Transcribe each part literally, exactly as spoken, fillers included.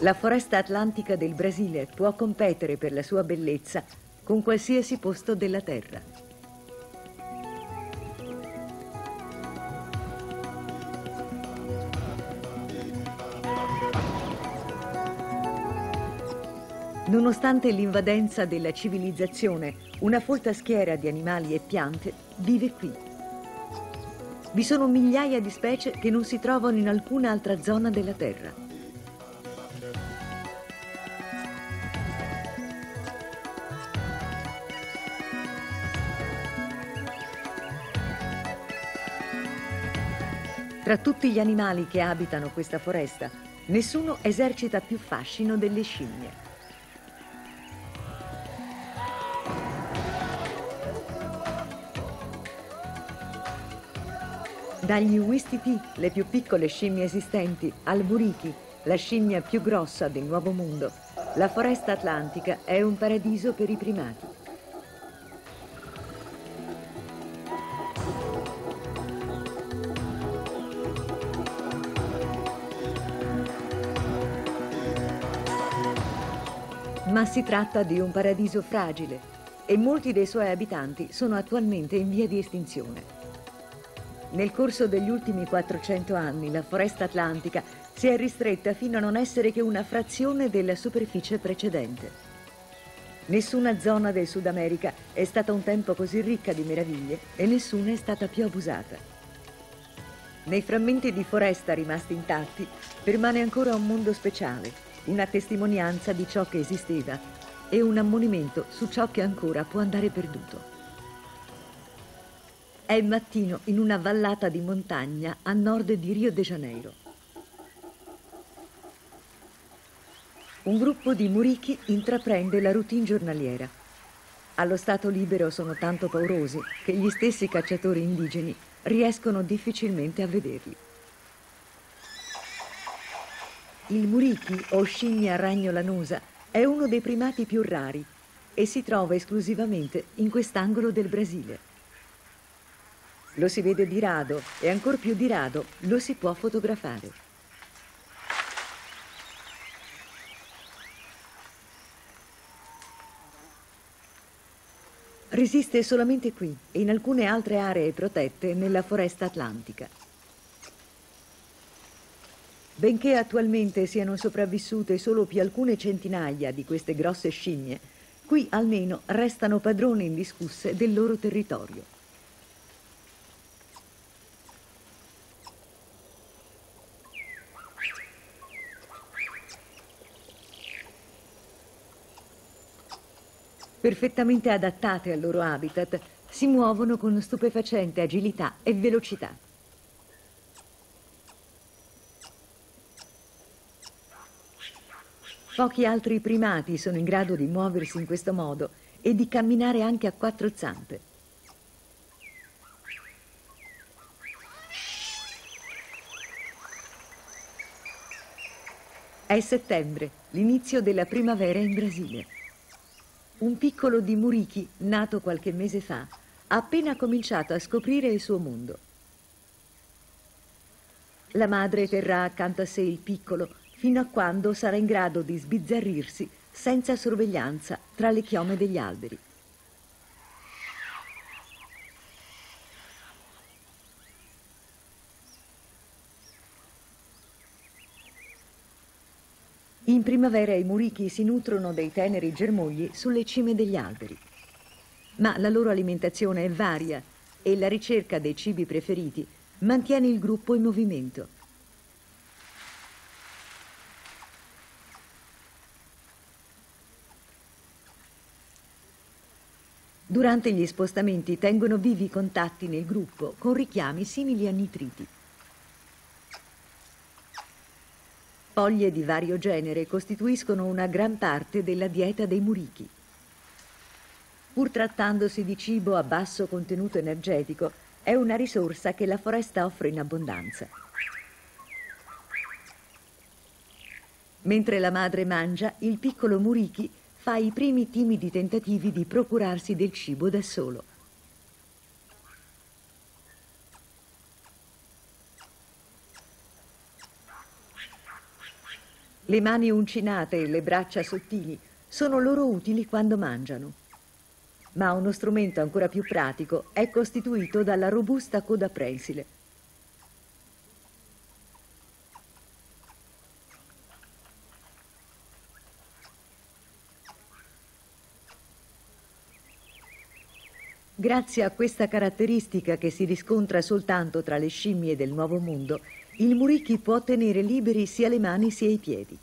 La foresta atlantica del Brasile può competere per la sua bellezza con qualsiasi posto della Terra. Nonostante l'invadenza della civilizzazione, una folta schiera di animali e piante vive qui. Vi sono migliaia di specie che non si trovano in alcuna altra zona della Terra. Tra tutti gli animali che abitano questa foresta, nessuno esercita più fascino delle scimmie. Dagli uistiti, le più piccole scimmie esistenti, al buriki, la scimmia più grossa del Nuovo Mondo, la foresta atlantica è un paradiso per i primati. Ma si tratta di un paradiso fragile e molti dei suoi abitanti sono attualmente in via di estinzione. Nel corso degli ultimi quattrocento anni la foresta atlantica si è ristretta fino a non essere che una frazione della superficie precedente. Nessuna zona del Sud America è stata un tempo così ricca di meraviglie e nessuna è stata più abusata. Nei frammenti di foresta rimasti intatti permane ancora un mondo speciale, una testimonianza di ciò che esisteva e un ammonimento su ciò che ancora può andare perduto. È mattino in una vallata di montagna a nord di Rio de Janeiro. Un gruppo di murichi intraprende la routine giornaliera. Allo stato libero sono tanto paurosi che gli stessi cacciatori indigeni riescono difficilmente a vederli. Il murichi, o scimmia ragno lanosa, è uno dei primati più rari e si trova esclusivamente in quest'angolo del Brasile. Lo si vede di rado e ancor più di rado lo si può fotografare. Resiste solamente qui e in alcune altre aree protette nella foresta atlantica. Benché attualmente siano sopravvissute solo più alcune centinaia di queste grosse scimmie, qui almeno restano padrone indiscusse del loro territorio. Perfettamente adattate al loro habitat, si muovono con stupefacente agilità e velocità. Pochi altri primati sono in grado di muoversi in questo modo e di camminare anche a quattro zampe. È settembre, l'inizio della primavera in Brasile. Un piccolo di murichi, nato qualche mese fa, ha appena cominciato a scoprire il suo mondo. La madre terrà accanto a sé il piccolo fino a quando sarà in grado di sbizzarrirsi senza sorveglianza tra le chiome degli alberi. In primavera i murichi si nutrono dei teneri germogli sulle cime degli alberi. Ma la loro alimentazione è varia e la ricerca dei cibi preferiti mantiene il gruppo in movimento. Durante gli spostamenti tengono vivi i contatti nel gruppo con richiami simili a nitriti. Foglie di vario genere costituiscono una gran parte della dieta dei murichi. Pur trattandosi di cibo a basso contenuto energetico, è una risorsa che la foresta offre in abbondanza. Mentre la madre mangia, il piccolo murichi fa i primi timidi tentativi di procurarsi del cibo da solo. Le mani uncinate e le braccia sottili sono loro utili quando mangiano. Ma uno strumento ancora più pratico è costituito dalla robusta coda prensile. Grazie a questa caratteristica, che si riscontra soltanto tra le scimmie del Nuovo Mondo, il murichi può tenere liberi sia le mani sia i piedi.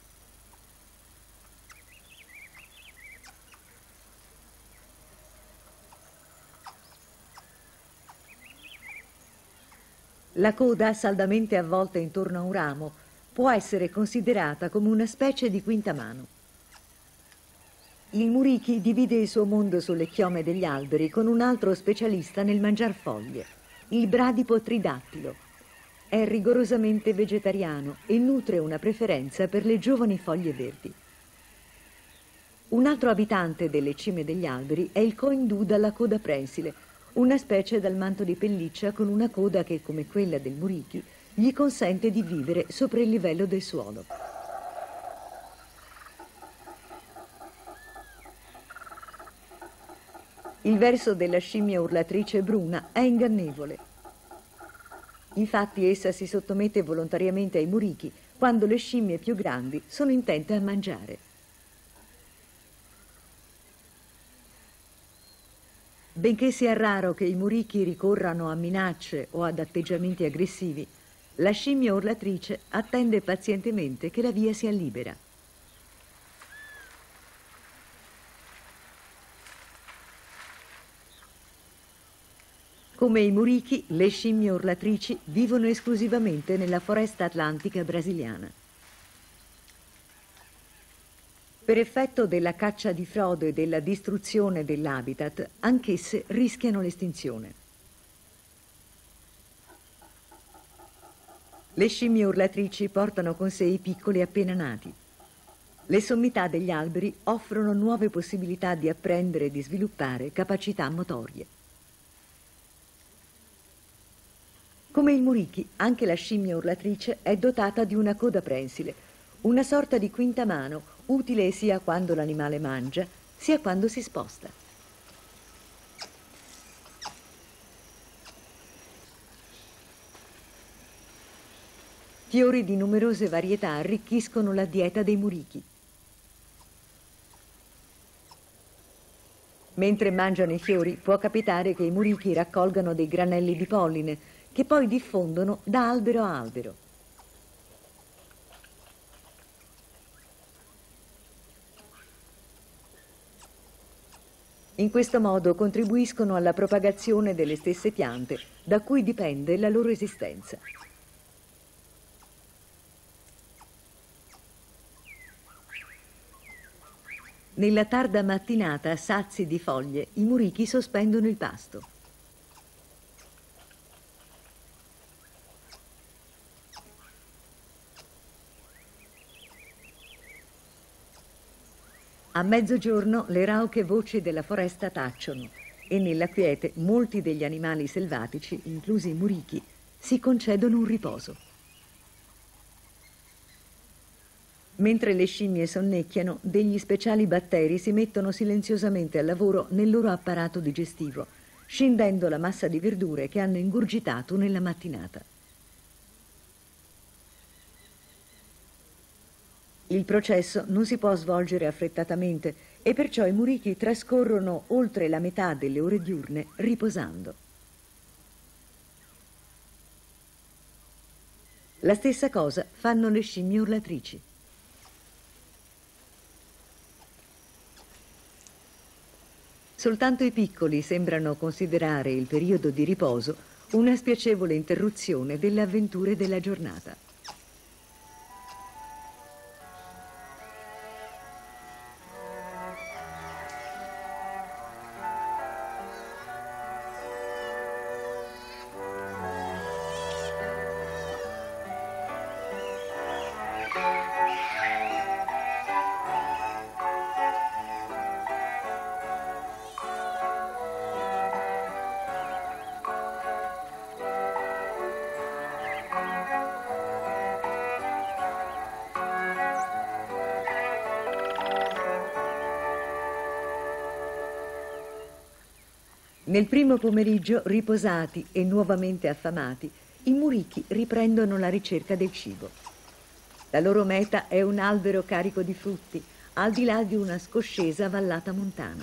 La coda, saldamente avvolta intorno a un ramo, può essere considerata come una specie di quintamano. Il murichi divide il suo mondo sulle chiome degli alberi con un altro specialista nel mangiar foglie, il bradipo tridattilo. È rigorosamente vegetariano e nutre una preferenza per le giovani foglie verdi. Un altro abitante delle cime degli alberi è il coindù dalla coda prensile, una specie dal manto di pelliccia con una coda che, come quella del murichi, gli consente di vivere sopra il livello del suolo. Il verso della scimmia urlatrice bruna è ingannevole. Infatti essa si sottomette volontariamente ai murichi quando le scimmie più grandi sono intente a mangiare. Benché sia raro che i murichi ricorrano a minacce o ad atteggiamenti aggressivi, la scimmia urlatrice attende pazientemente che la via sia libera. Come i murichi, le scimmie urlatrici vivono esclusivamente nella foresta atlantica brasiliana. Per effetto della caccia di frodo e della distruzione dell'habitat, anch'esse rischiano l'estinzione. Le scimmie urlatrici portano con sé i piccoli appena nati. Le sommità degli alberi offrono nuove possibilità di apprendere e di sviluppare capacità motorie. Come il murichi, anche la scimmia urlatrice è dotata di una coda prensile, una sorta di quintamano utile sia quando l'animale mangia, sia quando si sposta. Fiori di numerose varietà arricchiscono la dieta dei murichi. Mentre mangiano i fiori, può capitare che i murichi raccolgano dei granelli di polline, che poi diffondono da albero a albero. In questo modo contribuiscono alla propagazione delle stesse piante, da cui dipende la loro esistenza. Nella tarda mattinata, sazi di foglie, i murichi sospendono il pasto. A mezzogiorno le rauche voci della foresta tacciono e nella quiete molti degli animali selvatici, inclusi i murichi, si concedono un riposo. Mentre le scimmie sonnecchiano, degli speciali batteri si mettono silenziosamente al lavoro nel loro apparato digestivo, scindendo la massa di verdure che hanno ingurgitato nella mattinata. Il processo non si può svolgere affrettatamente e perciò i murichi trascorrono oltre la metà delle ore diurne riposando. La stessa cosa fanno le scimmie urlatrici. Soltanto i piccoli sembrano considerare il periodo di riposo una spiacevole interruzione delle avventure della giornata. Nel primo pomeriggio, riposati e nuovamente affamati, i murichi riprendono la ricerca del cibo. La loro meta è un albero carico di frutti, al di là di una scoscesa vallata montana.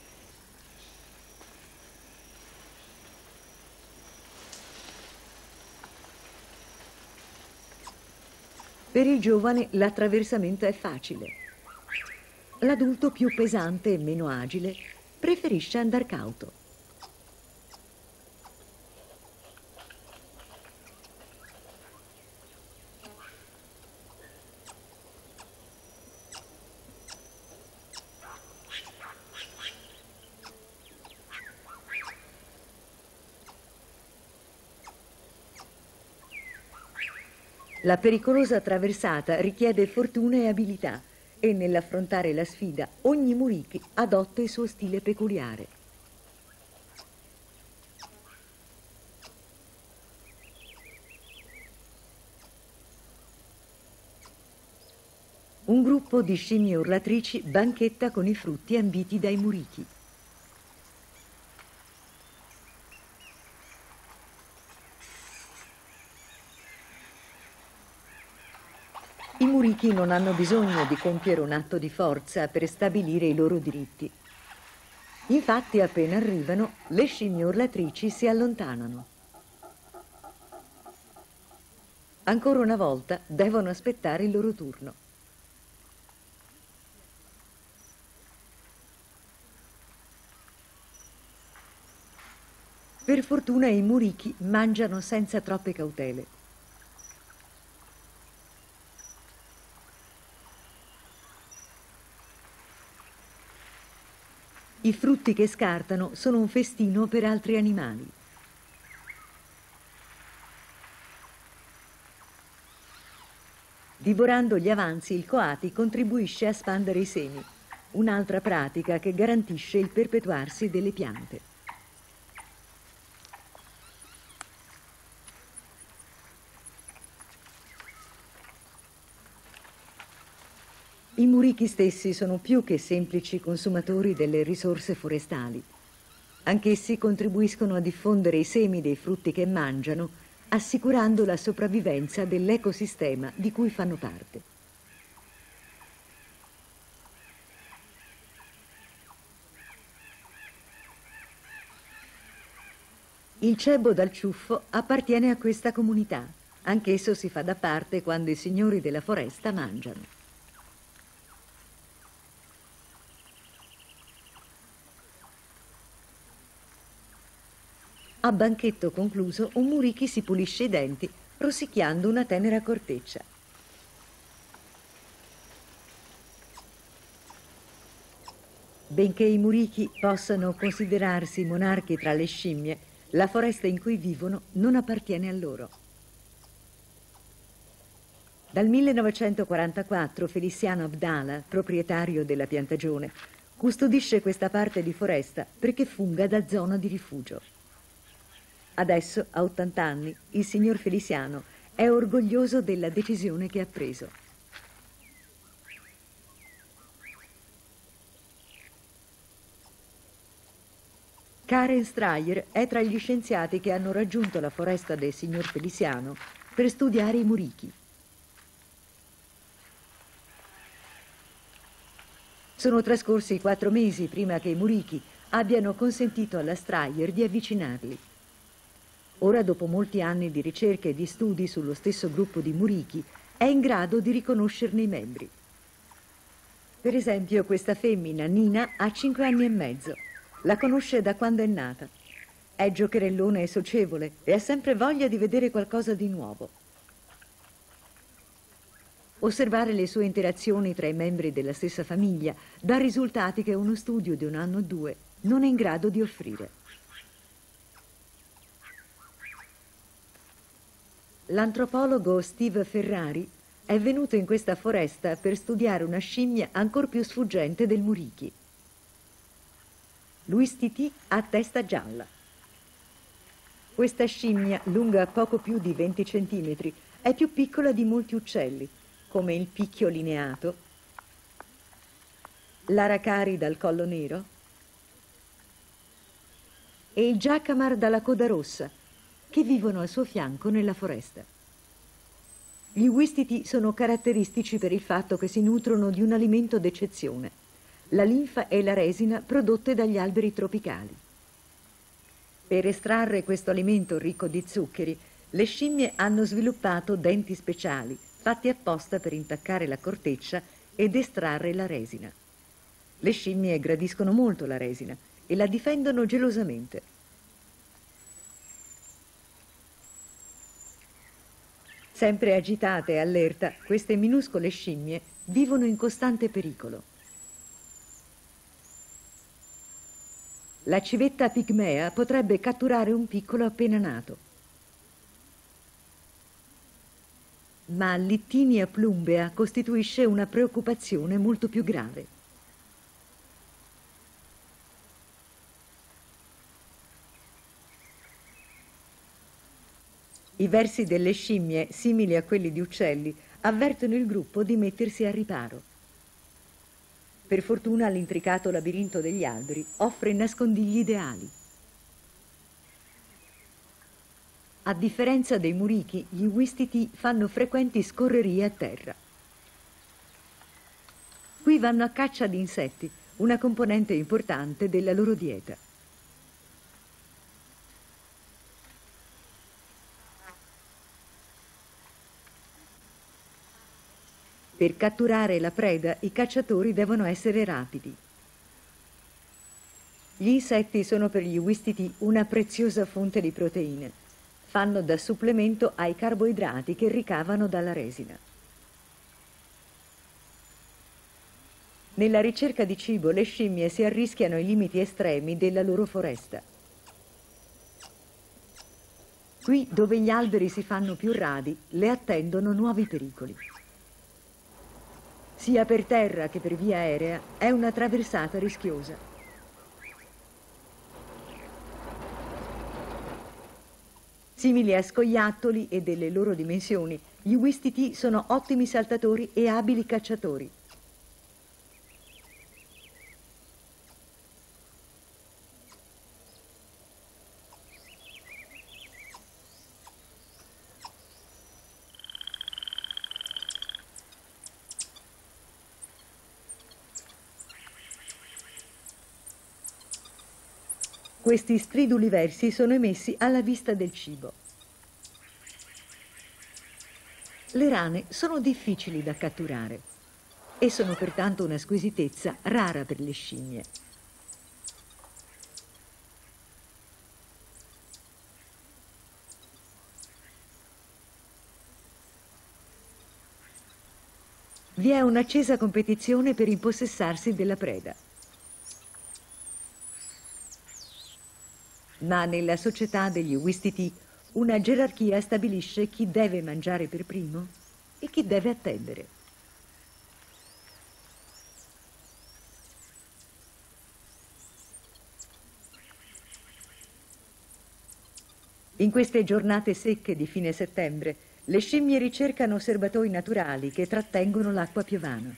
Per il giovane l'attraversamento è facile. L'adulto più pesante e meno agile preferisce andar cauto. La pericolosa traversata richiede fortuna e abilità e nell'affrontare la sfida ogni murichi adotta il suo stile peculiare. Un gruppo di scimmie urlatrici banchetta con i frutti ambiti dai murichi. I murichi non hanno bisogno di compiere un atto di forza per stabilire i loro diritti. Infatti, appena arrivano, le scimmie urlatrici si allontanano. Ancora una volta devono aspettare il loro turno. Per fortuna i murichi mangiano senza troppe cautele. I frutti che scartano sono un festino per altri animali. Divorando gli avanzi, il coati contribuisce a spandere i semi, un'altra pratica che garantisce il perpetuarsi delle piante. I murichi stessi sono più che semplici consumatori delle risorse forestali. Anch'essi contribuiscono a diffondere i semi dei frutti che mangiano, assicurando la sopravvivenza dell'ecosistema di cui fanno parte. Il cebo dal ciuffo appartiene a questa comunità. Anch'esso si fa da parte quando i signori della foresta mangiano. A banchetto concluso, un murichi si pulisce i denti rosicchiando una tenera corteccia. Benché i murichi possano considerarsi monarchi tra le scimmie, la foresta in cui vivono non appartiene a loro. Dal millenovecentoquarantaquattro Feliciano Abdala, proprietario della piantagione, custodisce questa parte di foresta perché funga da zona di rifugio. Adesso, a ottanta anni, il signor Feliciano è orgoglioso della decisione che ha preso. Karen Strayer è tra gli scienziati che hanno raggiunto la foresta del signor Feliciano per studiare i murichi. Sono trascorsi quattro mesi prima che i murichi abbiano consentito alla Strayer di avvicinarli. Ora, dopo molti anni di ricerche e di studi sullo stesso gruppo di murichi, è in grado di riconoscerne i membri. Per esempio, questa femmina, Nina, ha cinque anni e mezzo. La conosce da quando è nata. È giocherellona e socievole e ha sempre voglia di vedere qualcosa di nuovo. Osservare le sue interazioni tra i membri della stessa famiglia dà risultati che uno studio di un anno o due non è in grado di offrire. L'antropologo Steve Ferrari è venuto in questa foresta per studiare una scimmia ancor più sfuggente del murichi. Louis Titi ha testa gialla. Questa scimmia, lunga poco più di venti centimetri, è più piccola di molti uccelli, come il picchio lineato, l'aracari dal collo nero, e il giacamar dalla coda rossa, che vivono al suo fianco nella foresta. Gli uistiti sono caratteristici per il fatto che si nutrono di un alimento d'eccezione, la linfa e la resina prodotte dagli alberi tropicali. Per estrarre questo alimento ricco di zuccheri, le scimmie hanno sviluppato denti speciali, fatti apposta per intaccare la corteccia ed estrarre la resina. Le scimmie gradiscono molto la resina e la difendono gelosamente. Sempre agitate e allerta, queste minuscole scimmie vivono in costante pericolo. La civetta pigmea potrebbe catturare un piccolo appena nato. Ma l'Ittinia plumbea costituisce una preoccupazione molto più grave. I versi delle scimmie, simili a quelli di uccelli, avvertono il gruppo di mettersi a riparo. Per fortuna l'intricato labirinto degli alberi offre nascondigli ideali. A differenza dei murichi, gli uistiti fanno frequenti scorrerie a terra. Qui vanno a caccia di insetti, una componente importante della loro dieta. Per catturare la preda, i cacciatori devono essere rapidi. Gli insetti sono per gli uistiti una preziosa fonte di proteine. Fanno da supplemento ai carboidrati che ricavano dalla resina. Nella ricerca di cibo, le scimmie si arrischiano ai limiti estremi della loro foresta. Qui, dove gli alberi si fanno più radi, le attendono nuovi pericoli. Sia per terra che per via aerea è una traversata rischiosa. Simili a scoiattoli e delle loro dimensioni, gli uistiti sono ottimi saltatori e abili cacciatori. Questi striduli versi sono emessi alla vista del cibo. Le rane sono difficili da catturare e sono pertanto una squisitezza rara per le scimmie. Vi è un'accesa competizione per impossessarsi della preda. Ma nella società degli uistiti una gerarchia stabilisce chi deve mangiare per primo e chi deve attendere. In queste giornate secche di fine settembre, le scimmie ricercano serbatoi naturali che trattengono l'acqua piovana.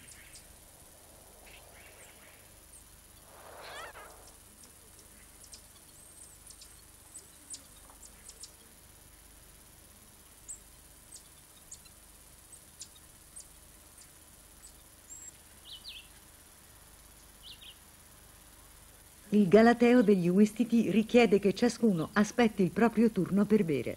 Il galateo degli uistiti richiede che ciascuno aspetti il proprio turno per bere.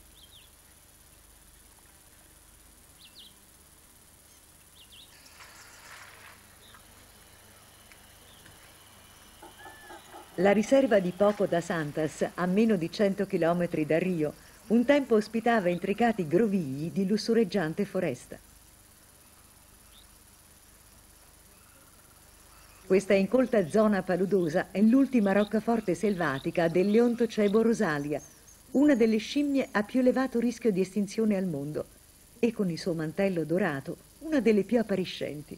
La riserva di Poco da Santas, a meno di cento chilometri da Rio, un tempo ospitava intricati grovigli di lussureggiante foresta. Questa incolta zona paludosa è l'ultima roccaforte selvatica del Leontocebo rosalia, una delle scimmie a più elevato rischio di estinzione al mondo, e con il suo mantello dorato, una delle più appariscenti.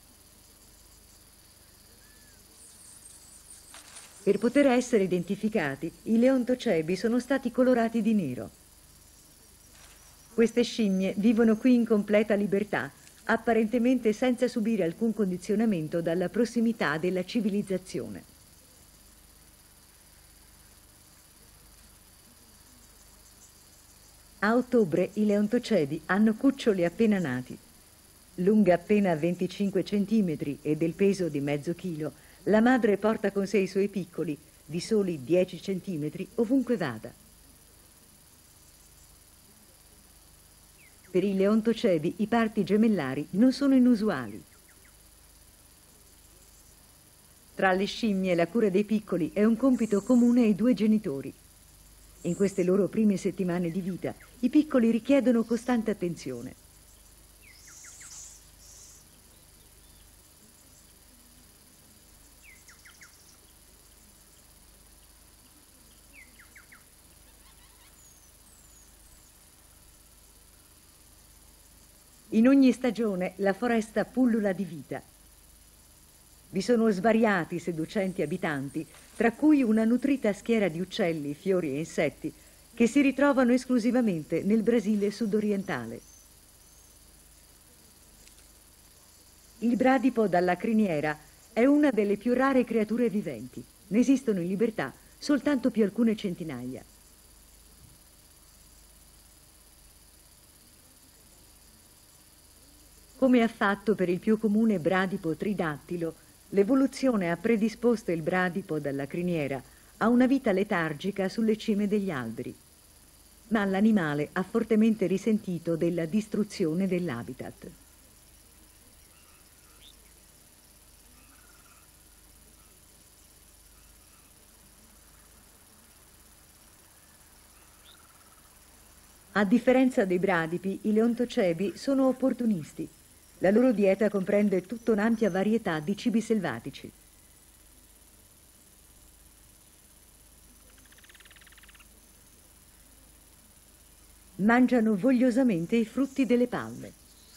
Per poter essere identificati, i leontocebi sono stati colorati di nero. Queste scimmie vivono qui in completa libertà, apparentemente senza subire alcun condizionamento dalla prossimità della civilizzazione. A ottobre i leontocedi hanno cuccioli appena nati. Lunga appena venticinque centimetri e del peso di mezzo chilo, la madre porta con sé i suoi piccoli, di soli dieci centimetri, ovunque vada. Per i leontocedi i parti gemellari non sono inusuali. Tra le scimmie la cura dei piccoli è un compito comune ai due genitori. In queste loro prime settimane di vita, i piccoli richiedono costante attenzione. In ogni stagione la foresta pullula di vita. Vi sono svariati seducenti abitanti, tra cui una nutrita schiera di uccelli, fiori e insetti, che si ritrovano esclusivamente nel Brasile sudorientale. Il bradipo dalla criniera è una delle più rare creature viventi. Ne esistono in libertà soltanto più alcune centinaia. Come ha fatto per il più comune bradipo tridattilo, l'evoluzione ha predisposto il bradipo dalla criniera a una vita letargica sulle cime degli alberi. Ma l'animale ha fortemente risentito della distruzione dell'habitat. A differenza dei bradipi, i leontocebi sono opportunisti. La loro dieta comprende tutta un'ampia varietà di cibi selvatici. Mangiano vogliosamente i frutti delle palme.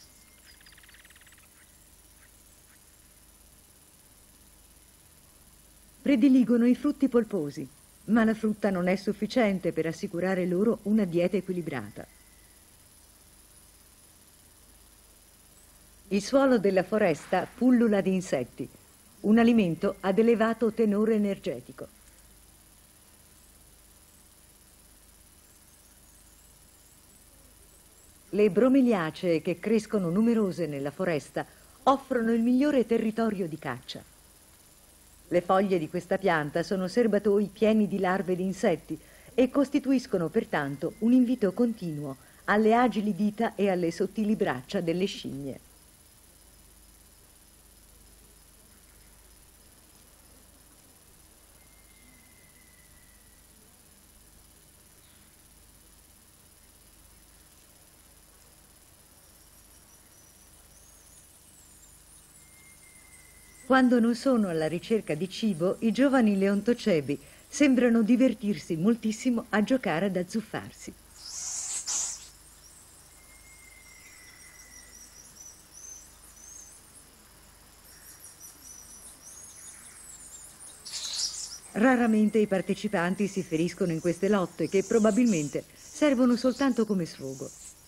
Prediligono i frutti polposi, ma la frutta non è sufficiente per assicurare loro una dieta equilibrata. Il suolo della foresta pullula di insetti, un alimento ad elevato tenore energetico. Le bromeliacee che crescono numerose nella foresta offrono il migliore territorio di caccia. Le foglie di questa pianta sono serbatoi pieni di larve di insetti e costituiscono pertanto un invito continuo alle agili dita e alle sottili braccia delle scimmie. Quando non sono alla ricerca di cibo, i giovani leontocebi sembrano divertirsi moltissimo a giocare ad azzuffarsi. Raramente i partecipanti si feriscono in queste lotte che probabilmente servono soltanto come sfogo.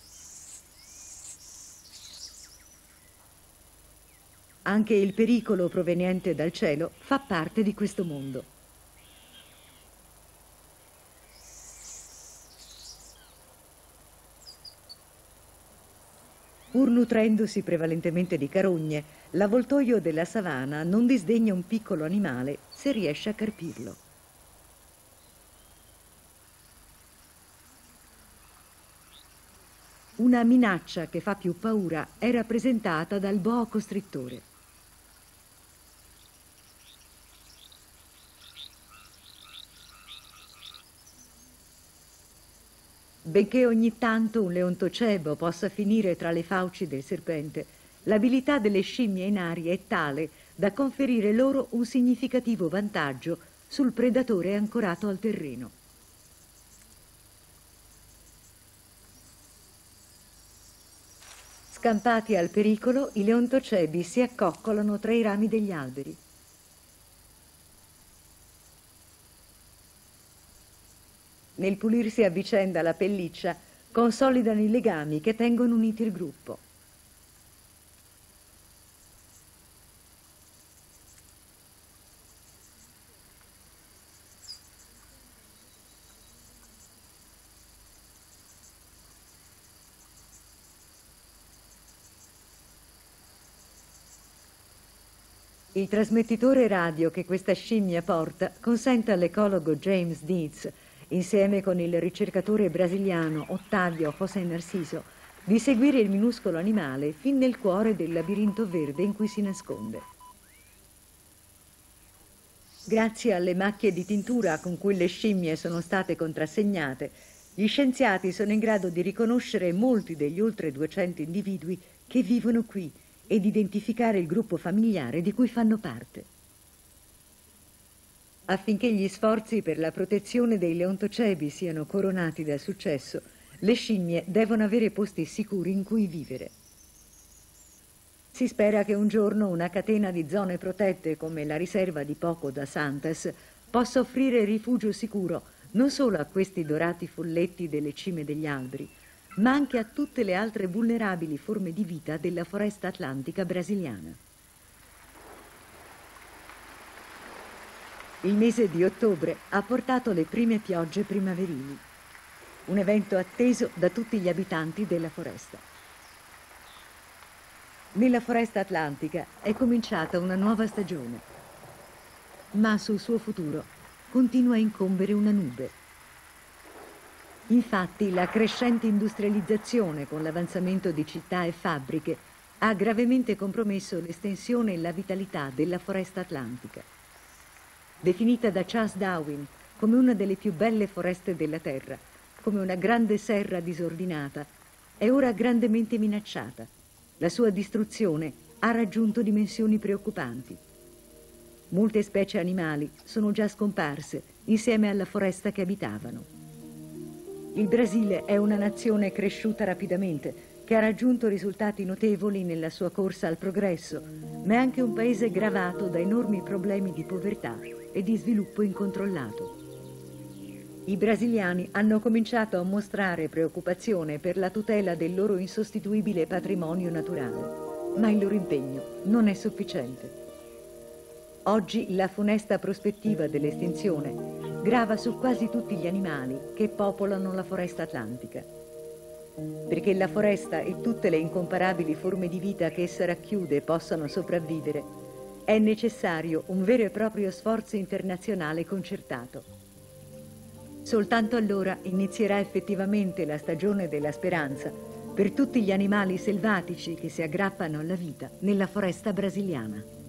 Anche il pericolo proveniente dal cielo fa parte di questo mondo. Pur nutrendosi prevalentemente di carogne, l'avvoltoio della savana non disdegna un piccolo animale se riesce a carpirlo. Una minaccia che fa più paura è rappresentata dal boa constrittore. Benché ogni tanto un leontocebo possa finire tra le fauci del serpente, l'abilità delle scimmie in aria è tale da conferire loro un significativo vantaggio sul predatore ancorato al terreno. Scampati al pericolo, i leontocebi si accoccolano tra i rami degli alberi. Nel pulirsi a vicenda la pelliccia, consolidano i legami che tengono unito il gruppo. Il trasmettitore radio che questa scimmia porta consente all'ecologo James Dietz, insieme con il ricercatore brasiliano Ottavio José Narciso, di seguire il minuscolo animale fin nel cuore del labirinto verde in cui si nasconde. Grazie alle macchie di tintura con cui le scimmie sono state contrassegnate, gli scienziati sono in grado di riconoscere molti degli oltre duecento individui che vivono qui ed identificare il gruppo familiare di cui fanno parte. Affinché gli sforzi per la protezione dei leontocebi siano coronati dal successo, le scimmie devono avere posti sicuri in cui vivere. Si spera che un giorno una catena di zone protette come la riserva di Poco da Santas possa offrire rifugio sicuro non solo a questi dorati folletti delle cime degli alberi, ma anche a tutte le altre vulnerabili forme di vita della foresta atlantica brasiliana. Il mese di ottobre ha portato le prime piogge primaverili, un evento atteso da tutti gli abitanti della foresta. Nella foresta atlantica è cominciata una nuova stagione, ma sul suo futuro continua a incombere una nube. Infatti, la crescente industrializzazione con l'avanzamento di città e fabbriche ha gravemente compromesso l'estensione e la vitalità della foresta atlantica. Definita da Charles Darwin come una delle più belle foreste della Terra, come una grande serra disordinata, è ora grandemente minacciata. La sua distruzione ha raggiunto dimensioni preoccupanti. Molte specie animali sono già scomparse insieme alla foresta che abitavano. Il Brasile è una nazione cresciuta rapidamente, che ha raggiunto risultati notevoli nella sua corsa al progresso, ma è anche un paese gravato da enormi problemi di povertà e di sviluppo incontrollato. I brasiliani hanno cominciato a mostrare preoccupazione per la tutela del loro insostituibile patrimonio naturale, ma il loro impegno non è sufficiente. Oggi la funesta prospettiva dell'estinzione grava su quasi tutti gli animali che popolano la foresta atlantica. Perché la foresta e tutte le incomparabili forme di vita che essa racchiude possano sopravvivere, è necessario un vero e proprio sforzo internazionale concertato. Soltanto allora inizierà effettivamente la stagione della speranza per tutti gli animali selvatici che si aggrappano alla vita nella foresta brasiliana.